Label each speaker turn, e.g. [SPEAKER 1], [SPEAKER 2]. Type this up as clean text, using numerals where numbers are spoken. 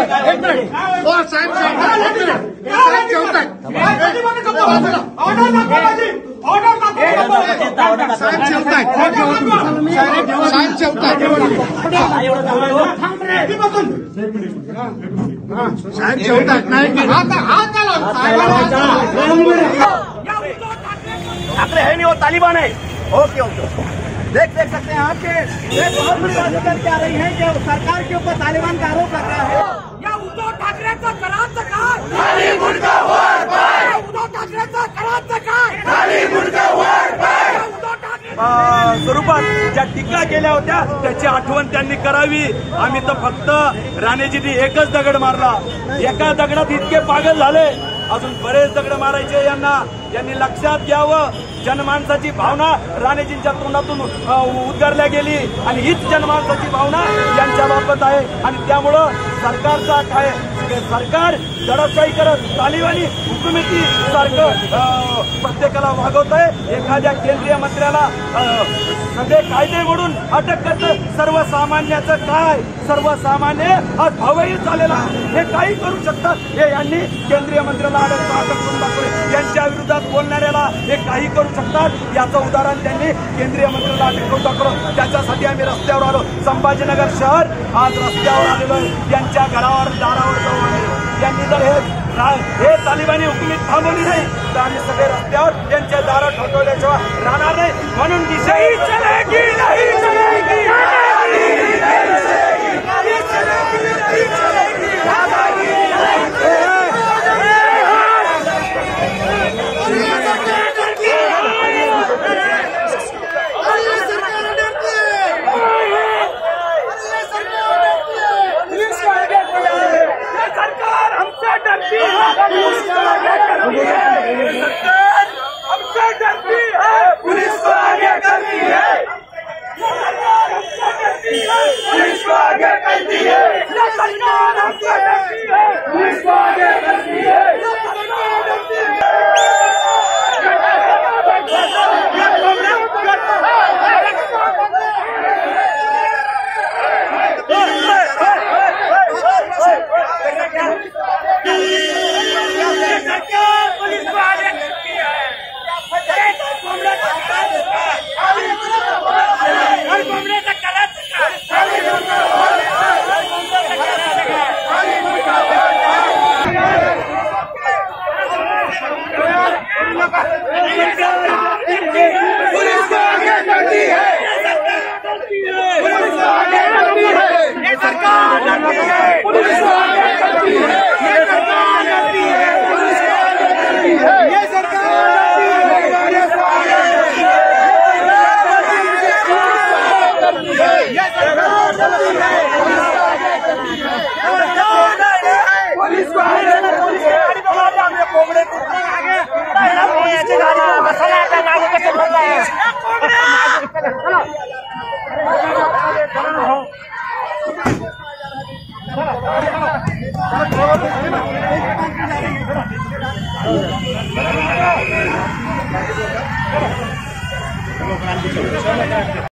[SPEAKER 1] ठाकरे है नहीं, वो तालिबान है। ओके ओके, देख सकते हैं आपके बहुत बड़ी बात करके आ रही है कि सरकार के ऊपर तालिबान का आरोप लग रहा है।
[SPEAKER 2] या उद्धव ठाकरेंचं करायचं काय?
[SPEAKER 3] खाली मुंडका वर पाय,
[SPEAKER 2] उद्धव ठाकरेंचं करायचं काय?
[SPEAKER 3] खाली मुंडका वर पाय।
[SPEAKER 2] उद्धव ठाकरे
[SPEAKER 1] स्वरूपात ज्या टीका केल्या होत्या त्याची आठवण त्यांनी करावी। आम्ही तर फक्त राणेजींनी एकच दगड मारला, एका दगडात इतके पागल झाले, अजून बरेच दगड मारायचे यांना। यांनी लक्षात घ्यावं, जनमानसाची भावना राणेजींच्या तोंडातून उद्गारल्या गेली आणि हीच जनमानसाची भावना यांच्या बाबत आहे। आणि त्यामुळं सरकारचा काय, सरकार दडपशाही करत तालिबानी हुकुमती सारखं प्रत्येकाला वागवत आहे। एखाद्या केंद्रीय मंत्र्याला सगळे कायदे मोडून अटक करतं, सर्वसामान्याचं काय? सर्वसामान्य आज भवही झालेला, हे काही करू शकतात। हे यांनी केंद्रीय मंत्र्याला अटक करून दाखवले, यांच्या विरोधात बोलणाऱ्याला हे काही करू शकतात। याचं उदाहरण त्यांनी केंद्रीय मंत्र्याला अटक करून दाखवलं। त्याच्यासाठी आम्ही रस्त्यावर आलो, संभाजीनगर शहर आज रस्त्यावर आलेलो आहे। यांच्या घरावर दारावर जाऊन यांनी जर हे तालिबानी हुकुमत थांबवली नाही तर आम्ही सगळे रस्त्यावर यांच्या दारात ठोठवल्याशिवाय राहणार नाही। म्हणून दिशाही चलेगी नाही चलेगी,
[SPEAKER 3] पुलिस को आगे करती है, पुलिस को आगे करती है, सरकार हमसे डरती है, पुलिस को आगे करती है। पुलिस को आगे करती है, पुलिस को आगे करती है, ये सरकार डरती है, पुलिस को आगे करती है, ये सरकार डरती है, पुलिस को आगे करती है, ये सरकार डरती है, ये सरकार डरती है, ये सरकार डरती है, पुलिस को आगे करती है। कोबड़े को आगे याची गाडी बसायला आता मागे कसं बोलताय?